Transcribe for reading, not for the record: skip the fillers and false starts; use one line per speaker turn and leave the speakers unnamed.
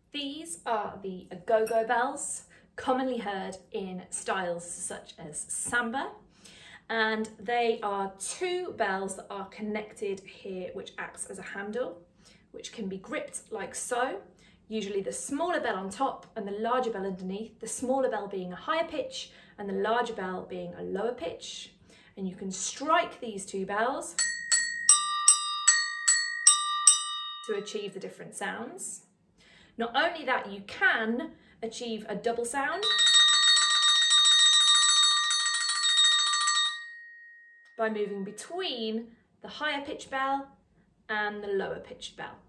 These are the Agogo bells, commonly heard in styles such as Samba, and they are two bells that are connected here, which acts as a handle, which can be gripped like so, usually the smaller bell on top and the larger bell underneath, the smaller bell being a higher pitch and the larger bell being a lower pitch. And you can strike these two bells to achieve the different sounds. Not only that, you can achieve a double sound by moving between the higher pitched bell and the lower pitched bell.